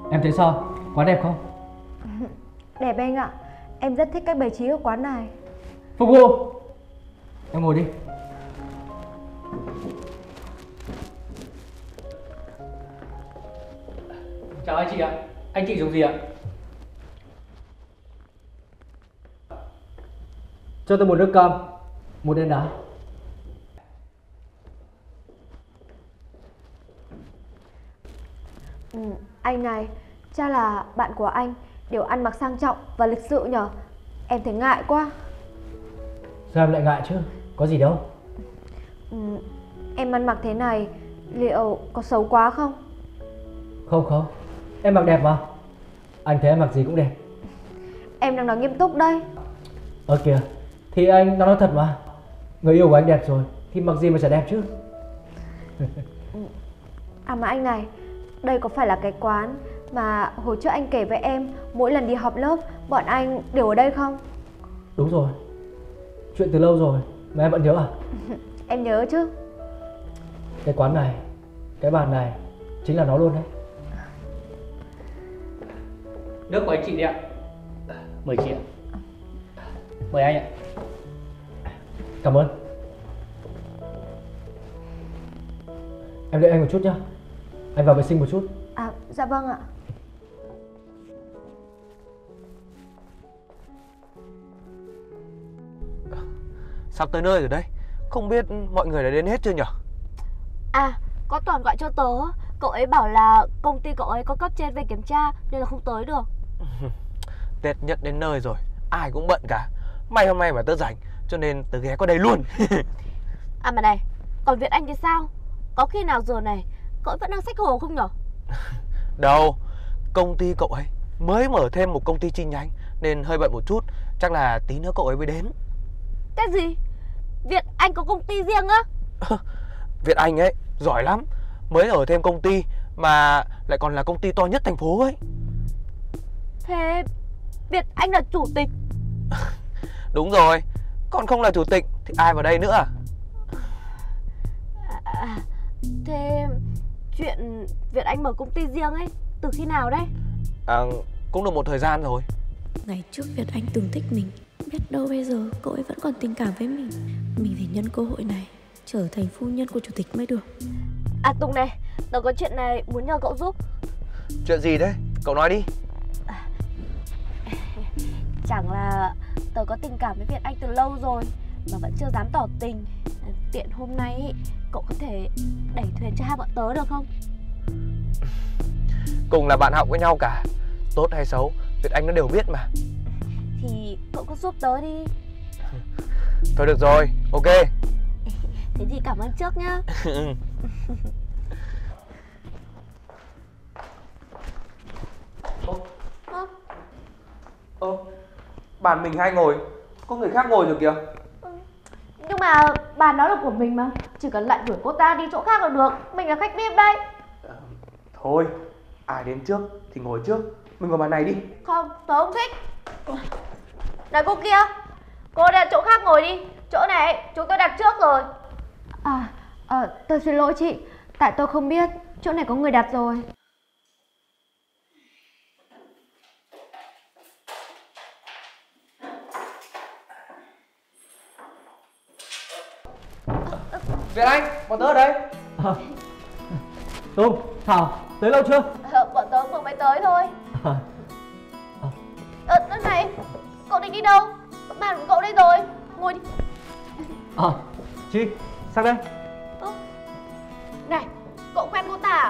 Em thấy sao? Quán đẹp không? Đẹp anh ạ. Em rất thích cách bày trí của quán này. Phục vụ. Em ngồi đi. Chào anh chị ạ. Anh chị dùng gì ạ? Cho tôi một nước cam, một đen đá. Anh này, chắc là bạn của anh đều ăn mặc sang trọng và lịch sự nhở? Em thấy ngại quá. Sao em lại ngại chứ? Có gì đâu. Em ăn mặc thế này liệu có xấu quá không? Không không, em mặc đẹp mà. Anh thấy em mặc gì cũng đẹp. Em đang nói nghiêm túc đây. Kìa, thì anh đang nói thật mà. Người yêu của anh đẹp rồi thì mặc gì mà chả đẹp chứ. À mà anh này, đây có phải là cái quán mà hồi trước anh kể với em mỗi lần đi họp lớp bọn anh đều ở đây không? Đúng rồi. Chuyện từ lâu rồi mà em vẫn nhớ à? Em nhớ chứ. Cái quán này, cái bàn này chính là nó luôn đấy. Nước của anh chị đi ạ. Mời chị ạ. Mời anh ạ. Cảm ơn. Em đợi anh một chút nhá. Anh vào vệ sinh một chút. À dạ vâng ạ. Sắp tới nơi rồi đấy. Không biết mọi người đã đến hết chưa nhở? À, có Toàn gọi cho tớ. Cậu ấy bảo là công ty cậu ấy có cấp trên về kiểm tra nên là không tới được. Tết nhất đến nơi rồi, ai cũng bận cả. May hôm nay mà tớ rảnh cho nên tớ ghé qua đây luôn. À mà này, còn Việt Anh thì sao? Có khi nào giờ này cậu ấy vẫn đang xách hồ không nhở? Đâu, công ty cậu ấy mới mở thêm một công ty chi nhánh nên hơi bận một chút. Chắc là tí nữa cậu ấy mới đến. Cái gì? Việt Anh có công ty riêng á? Việt Anh ấy giỏi lắm, mới ở thêm công ty mà lại còn là công ty to nhất thành phố ấy. Thế Việt Anh là chủ tịch? Đúng rồi, còn không là chủ tịch thì ai vào đây nữa? Thế chuyện Việt Anh mở công ty riêng ấy từ khi nào đấy? Cũng được một thời gian rồi. Ngày trước Việt Anh từng thích mình, biết đâu bây giờ cậu ấy vẫn còn tình cảm với mình. Mình phải nhân cơ hội này trở thành phu nhân của chủ tịch mới được. À Tùng này, tớ có chuyện này muốn nhờ cậu giúp. Chuyện gì đấy? Cậu nói đi. Chẳng là tớ có tình cảm với Việt Anh từ lâu rồi mà vẫn chưa dám tỏ tình. Tiện hôm nay ý, cậu có thể đẩy thuyền cho hai bọn tớ được không? Cùng là bạn học với nhau cả, tốt hay xấu Việt Anh nó đều biết mà. Thì cậu cứ giúp tớ đi. Thôi được rồi, ok. Thế thì cảm ơn trước nhá. Bàn mình hai ngồi, có người khác ngồi rồi kìa. Nhưng mà bàn đó là của mình mà. Chỉ cần lại đuổi cô ta đi chỗ khác là được. Mình là khách VIP đây. Thôi, ai đến trước thì ngồi trước. Mình ngồi bàn này đi. Không, tớ không thích. Này cô kia, cô ra chỗ khác ngồi đi. Chỗ này chúng tôi đặt trước rồi. Tôi xin lỗi chị. Tại tôi không biết chỗ này có người đặt rồi. Việt Anh, bọn tớ ở đây. Tùng, Thảo, tới lâu chưa? Bọn tớ vừa mới tới thôi. Này, cậu định đi đâu? Bàn của cậu đây rồi. Ngồi đi. Chi, sang đây. Này, cậu quen cô ta à?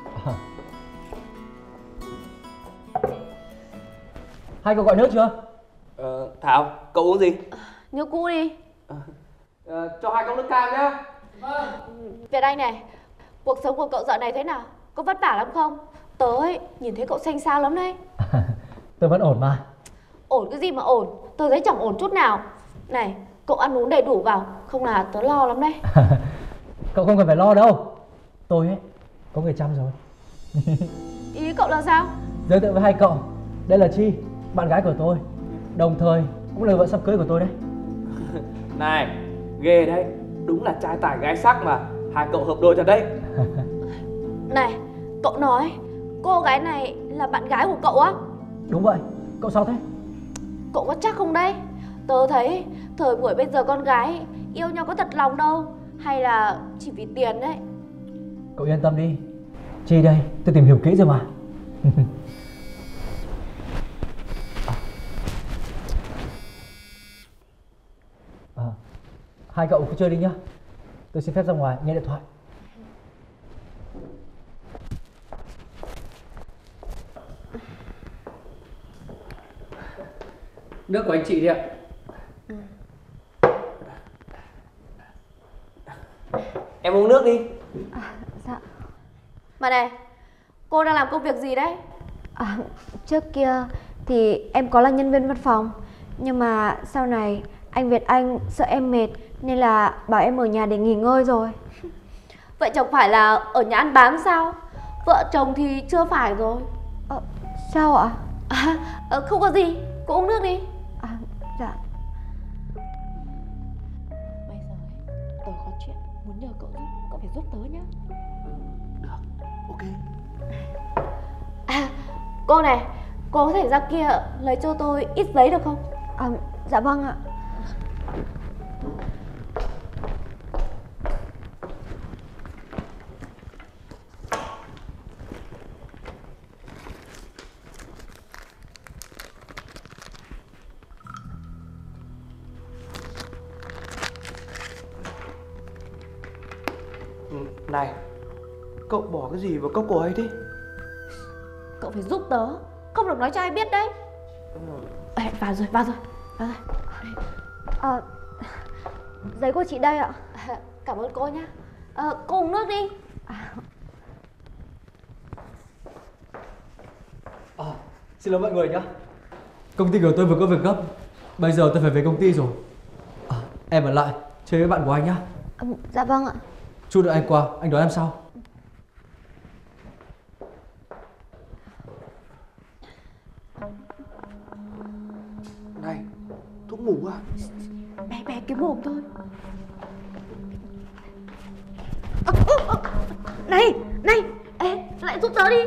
Hai cậu gọi nước chưa? Thảo, cậu uống gì? Nước cũ đi. Cho 2 cốc nước cam nhá. Việt Anh này, cuộc sống của cậu dạo này thế nào? Có vất vả lắm không? Tớ ấy, nhìn thấy cậu xanh xao lắm đấy. Tôi vẫn ổn mà. Ổn cái gì mà ổn? Tớ thấy chẳng ổn chút nào. Này, cậu ăn uống đầy đủ vào, không là tớ lo lắm đấy. Cậu không cần phải lo đâu. Tôi ấy, có người chăm rồi. Ý cậu là sao? Giới thiệu với hai cậu, đây là Chi, bạn gái của tôi. Đồng thời cũng là vợ sắp cưới của tôi đấy. Này, ghê đấy, đúng là trai tài gái sắc mà. Hai cậu hợp đôi thật đấy. Này, cậu nói cô gái này là bạn gái của cậu á? Đúng vậy, cậu sao thế? Cậu có chắc không đấy? Tớ thấy thời buổi bây giờ con gái yêu nhau có thật lòng đâu, hay là chỉ vì tiền đấy. Cậu yên tâm đi. Chi đây, tôi tìm hiểu kỹ rồi mà. Hai cậu cứ chơi đi nhá. Tôi xin phép ra ngoài nghe điện thoại. Nước của anh chị đi ạ. Em uống nước đi. Dạ. Mà này, cô đang làm công việc gì đấy? Trước kia thì em có là nhân viên văn phòng, nhưng mà sau này anh Việt Anh sợ em mệt nên là bảo em ở nhà để nghỉ ngơi rồi. Vậy chẳng phải là ở nhà ăn bám sao? Vợ chồng thì chưa phải rồi. Sao ạ? Không có gì, cô uống nước đi. Dạ. Bây giờ ấy, tớ có chuyện muốn nhờ cậu giúp, cậu phải giúp tớ nhá. Được, ok. Cô này, cô có thể ra kia lấy cho tôi ít giấy được không? Dạ vâng ạ. Này, cậu bỏ cái gì vào cốc của ấy thế? Cậu phải giúp tớ, không được nói cho ai biết đấy. Vào rồi. Giấy của chị đây ạ. Cảm ơn cô nhá. Cô uống nước đi. Xin lỗi mọi người nhá. Công ty của tôi vừa có việc gấp. Bây giờ tôi phải về công ty rồi. Em ở lại chơi với bạn của anh nhá. Dạ vâng ạ. Chút nữa anh qua, anh đón em sau. Này, thuốc ngủ à? Bé cái mồm thôi. Này, ê, lại giúp tớ đi.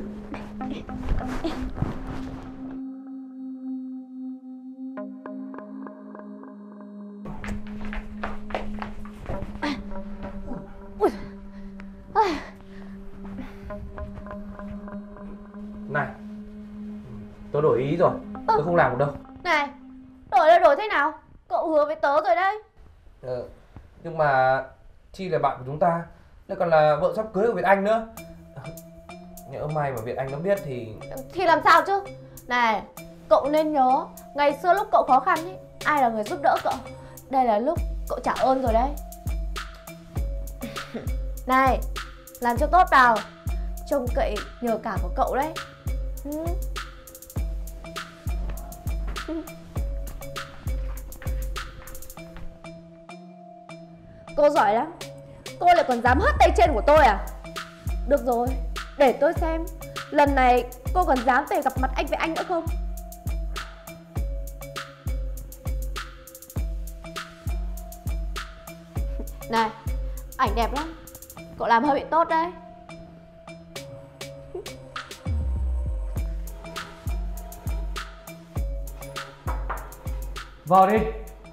Này, tôi đổi ý rồi, tôi không làm được đâu. Này, đổi thế nào? Cậu hứa với tớ rồi đấy. Nhưng mà Chi là bạn của chúng ta, lại còn là vợ sắp cưới của Việt Anh nữa. Nhỡ may mà Việt Anh nó biết thì làm sao chứ? Này, cậu nên nhớ, ngày xưa lúc cậu khó khăn ý, ai là người giúp đỡ cậu? Đây là lúc cậu trả ơn rồi đấy. Này, làm cho tốt nào, trông cậy nhờ cả của cậu đấy. Cô giỏi lắm, cô lại còn dám hất tay trên của tôi à? Được rồi, để tôi xem lần này cô còn dám về gặp mặt anh với anh nữa không? Này, ảnh đẹp lắm, cậu làm hơi bị tốt đấy. Vào đi.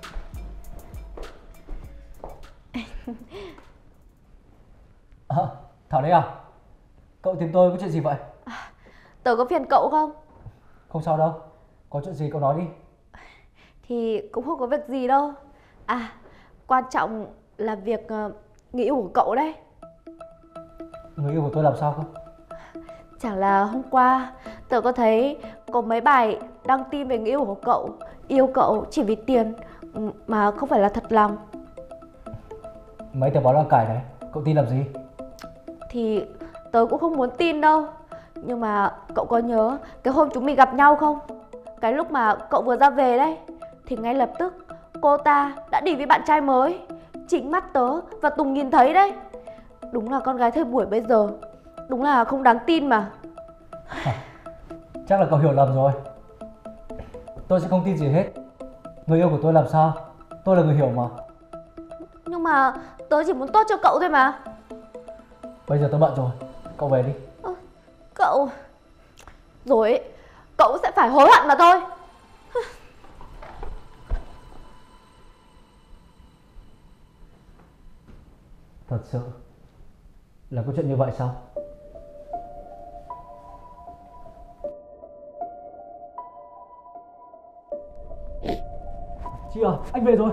Thảo đây à? Cậu tìm tôi có chuyện gì vậy? Tớ có phiền cậu không? Không sao đâu. Có chuyện gì cậu nói đi. Thì cũng không có việc gì đâu. Quan trọng là việc người yêu của cậu đấy. Người yêu của tôi làm sao không? Chẳng là hôm qua tớ có thấy có mấy bài đăng tin về người yêu của cậu yêu cậu chỉ vì tiền mà không phải là thật lòng. Mấy tờ báo đăng cải này, cậu tin làm gì? Thì tớ cũng không muốn tin đâu. Nhưng mà cậu có nhớ cái hôm chúng mình gặp nhau không? Cái lúc mà cậu vừa ra về đấy, thì ngay lập tức cô ta đã đi với bạn trai mới. Chính mắt tớ và Tùng nhìn thấy đấy. Đúng là con gái thời buổi bây giờ, đúng là không đáng tin mà. Chắc là cậu hiểu lầm rồi. Tôi sẽ không tin gì hết. Người yêu của tôi làm sao? Tôi là người hiểu mà. Nhưng mà tớ chỉ muốn tốt cho cậu thôi mà. Bây giờ tôi bận rồi, cậu về đi. Cậu... Rồi ấy, cậu sẽ phải hối hận mà thôi. Thật sự là có chuyện như vậy sao? Chị à, anh về rồi.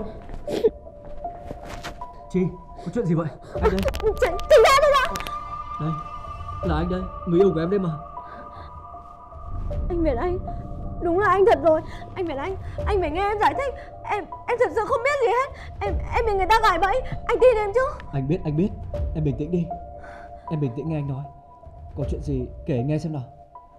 Chị, có chuyện gì vậy? Anh đây. Chị ra đây nào. Đây, là anh đây, người yêu của em đây mà. Anh Việt Anh, đúng là anh thật rồi. Anh Việt anh phải nghe em giải thích. Em thật sự không biết gì hết. Em bị người ta gài bẫy. Anh tin em chứ? Anh biết. Em bình tĩnh đi. Em bình tĩnh nghe anh nói. Có chuyện gì kể anh nghe xem nào.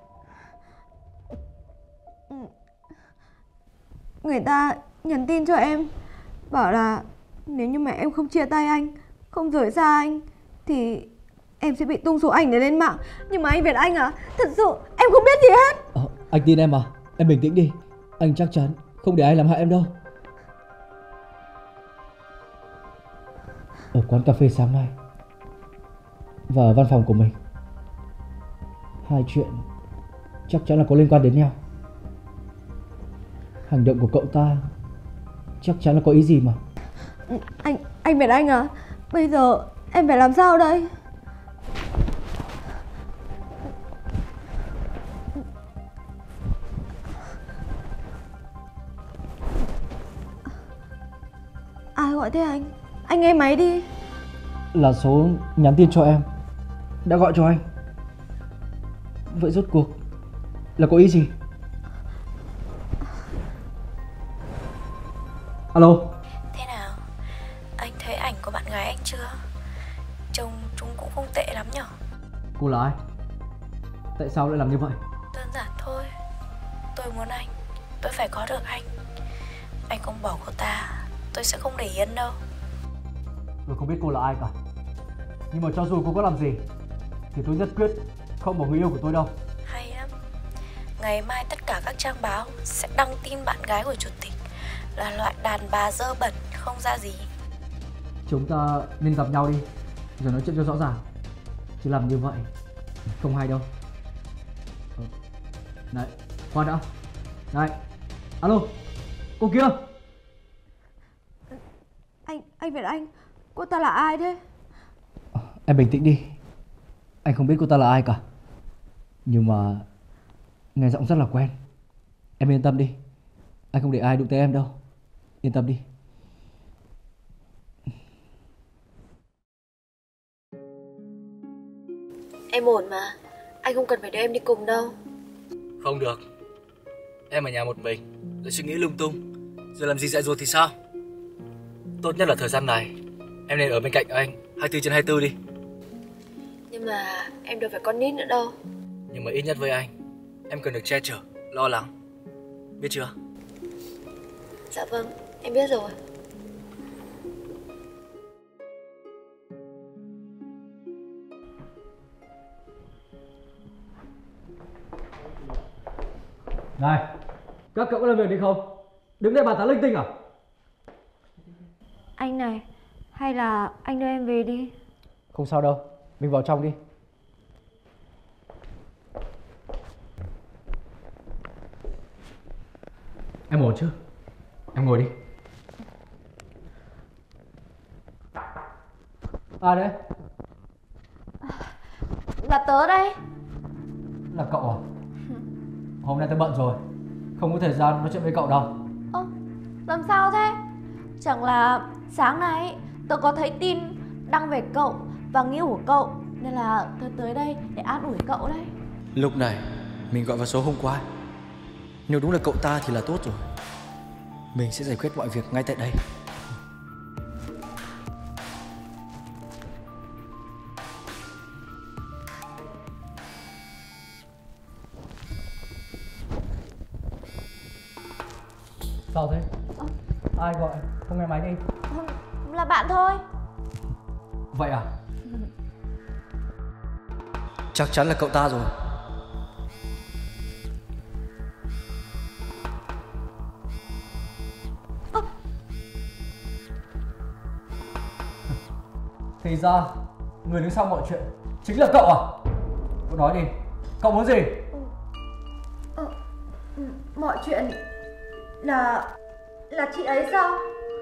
Người ta nhắn tin cho em, bảo là nếu như mà em không chia tay anh, không rời xa anh, thì em sẽ bị tung số ảnh này lên mạng. Nhưng mà anh Việt Anh à, thật sự em không biết gì hết. Anh tin em mà. Em bình tĩnh đi. Anh chắc chắn không để ai làm hại em đâu. Ở quán cà phê sáng nay và ở văn phòng của mình, hai chuyện chắc chắn là có liên quan đến nhau. Hành động của cậu ta chắc chắn là có ý gì mà. Anh Việt Anh à, bây giờ em phải làm sao đây? Ai gọi thế anh? Anh nghe máy đi. Là số nhắn tin cho em đã gọi cho anh. Vậy rốt cuộc là có ý gì? Alo. Thế nào? Anh thấy ảnh của bạn gái anh chưa? Trông chúng cũng không tệ lắm nhở? Cô là ai? Tại sao lại làm như vậy? Đơn giản thôi. Tôi muốn anh. Tôi phải có được anh. Anh không bỏ cô ta, tôi sẽ không để yên đâu. Tôi không biết cô là ai cả. Nhưng mà cho dù cô có làm gì thì tôi nhất quyết không bỏ người yêu của tôi đâu. Hay lắm. Ngày mai tất cả các trang báo sẽ đăng tin bạn gái của chủ tịch là loại đàn bà dơ bẩn không ra gì. Chúng ta nên gặp nhau đi, rồi nói chuyện cho rõ ràng. Chứ làm như vậy không hay đâu. Này, khoan đã. Này, alo, cô kia. Anh Việt Anh, cô ta là ai thế? Em bình tĩnh đi. Anh không biết cô ta là ai cả. Nhưng mà nghe giọng rất là quen. Em yên tâm đi. Anh không để ai đụng tới em đâu. Yên tâm đi. Em ổn mà. Anh không cần phải đưa em đi cùng đâu. Không được. Em ở nhà một mình, rồi suy nghĩ lung tung, rồi làm gì dại dột thì sao? Tốt nhất là thời gian này em nên ở bên cạnh anh 24/24 đi. Nhưng mà em đâu phải con nít nữa đâu. Nhưng mà ít nhất với anh, em cần được che chở, lo lắng. Biết chưa? Dạ vâng, em biết rồi. Này, các cậu có làm việc đi không? Đứng đây bàn tán linh tinh à? Anh này, hay là anh đưa em về đi. Không sao đâu, mình vào trong đi. Em ổn chứ? Em ngồi đi. Ai đấy? Là tớ đây. Là cậu à? Hôm nay tôi bận rồi, không có thời gian nói chuyện với cậu đâu. Ơ, làm sao thế? Chẳng là sáng nay tớ có thấy tin đăng về cậu và người yêu của cậu, nên là tớ tới đây để an ủi cậu đấy. Lúc này mình gọi vào số hôm qua. Nếu đúng là cậu ta thì là tốt rồi. Mình sẽ giải quyết mọi việc ngay tại đây. Sao thế? Ai gọi? Không nghe máy đi. Là bạn thôi. Vậy à? Chắc chắn là cậu ta rồi. Thì ra người đứng sau mọi chuyện chính là cậu à? Cậu nói đi, cậu muốn gì? Mọi chuyện là chị ấy sao?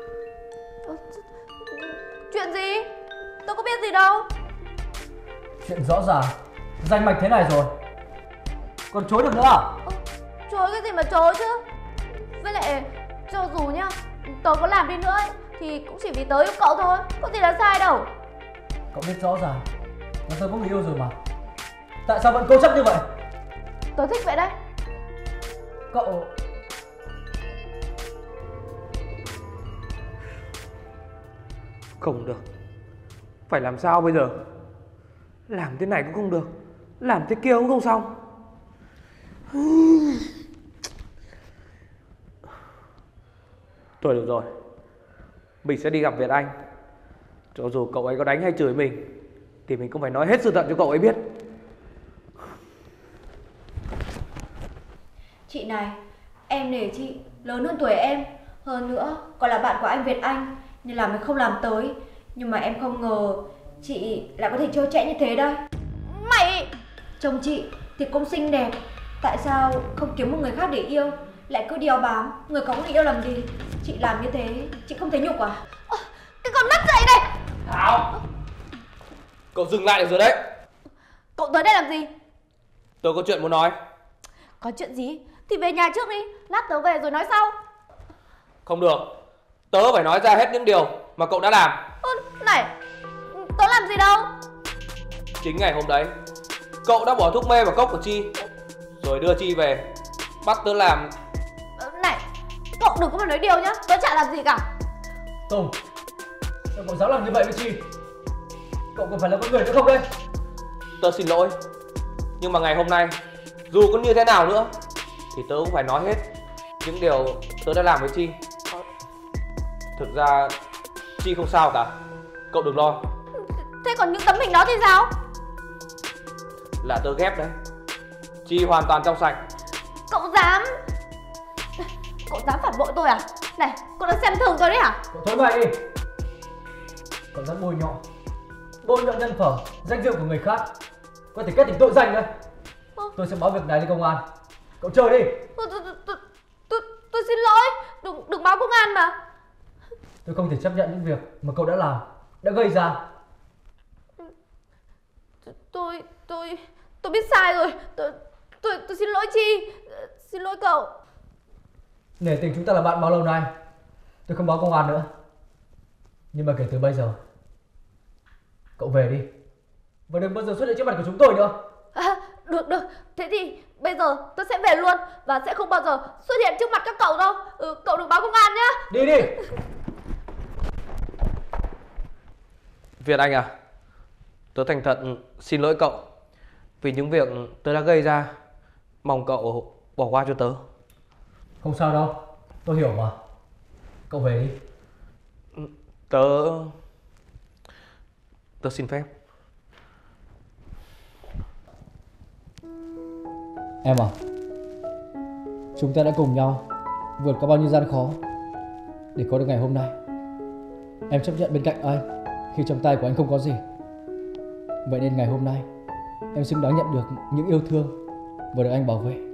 Chuyện gì? Tôi có biết gì đâu. Chuyện rõ ràng, danh mạch thế này rồi, còn chối được nữa à? Chối cái gì mà chối chứ. Với lại cho dù nhá, tớ có làm đi nữa ấy, thì cũng chỉ vì tớ yêu cậu thôi, có gì là sai đâu. Cậu biết rõ ràng là tôi có người yêu rồi mà, tại sao vẫn cố chấp như vậy? Tớ thích vậy đấy. Cậu... Không được. Phải làm sao bây giờ? Làm thế này cũng không được, làm thế kia cũng không xong. Thôi được rồi, mình sẽ đi gặp Việt Anh. Cho dù cậu ấy có đánh hay chửi mình thì mình cũng phải nói hết sự thật cho cậu ấy biết. Chị này, em nể chị, lớn hơn tuổi em, hơn nữa còn là bạn của anh Việt Anh, nên là mình không làm tới. Nhưng mà em không ngờ chị lại có thể trơ trẽn như thế đây. Mày... Chồng chị thì cũng xinh đẹp, tại sao không kiếm một người khác để yêu, lại cứ đeo bám người có người yêu làm gì? Chị làm như thế, chị không thấy nhục à? Cái con mất dậy này! Thảo, cậu dừng lại được rồi đấy. Cậu tới đây làm gì? Tôi có chuyện muốn nói. Có chuyện gì thì về nhà trước đi, lát tớ về rồi nói sau. Không được, tớ phải nói ra hết những điều mà cậu đã làm. Này, tớ làm gì đâu. Chính ngày hôm đấy, cậu đã bỏ thuốc mê vào cốc của Chi, rồi đưa Chi về, bắt tớ làm. Này, cậu đừng có mà nói điều nhá, tớ chả làm gì cả. Tùng, sao cậu dám làm như vậy với Chi? Cậu còn phải là con người nữa không đây? Tớ xin lỗi, nhưng mà ngày hôm nay dù có như thế nào nữa thì tớ cũng phải nói hết những điều tớ đã làm với Chi. Thực ra Chi không sao cả, cậu đừng lo. Thế còn những tấm hình đó thì sao? Là tớ ghép đấy, Chi hoàn toàn trong sạch. Cậu dám phản bội tôi à? Này, cậu đã xem thường tôi đấy hả? Cậu thôi mày đi. Cậu dám bôi nhọ nhân phẩm, danh dự của người khác, có thể kết thành tội danh đấy. Tôi sẽ báo việc này lên công an. Cậu chờ đi. Tôi xin lỗi, đừng báo công an mà. Tôi không thể chấp nhận những việc mà cậu đã làm, đã gây ra. Tôi biết sai rồi. Tôi xin lỗi Chi. Xin lỗi cậu. Nể tình chúng ta là bạn bao lâu nay, tôi không báo công an nữa. Nhưng mà kể từ bây giờ, cậu về đi, và đừng bao giờ xuất hiện trước mặt của chúng tôi nữa. Được, thế thì bây giờ tôi sẽ về luôn, và sẽ không bao giờ xuất hiện trước mặt các cậu đâu. Cậu đừng báo công an nhá. Đi đi. Việt Anh à, tớ thành thật xin lỗi cậu vì những việc tớ đã gây ra. Mong cậu bỏ qua cho tớ. Không sao đâu, tôi hiểu mà. Cậu về đi. Tớ xin phép. Em à, chúng ta đã cùng nhau vượt qua bao nhiêu gian khó để có được ngày hôm nay. Em chấp nhận bên cạnh anh khi trong tay của anh không có gì. Vậy nên ngày hôm nay em xứng đáng nhận được những yêu thương và được anh bảo vệ.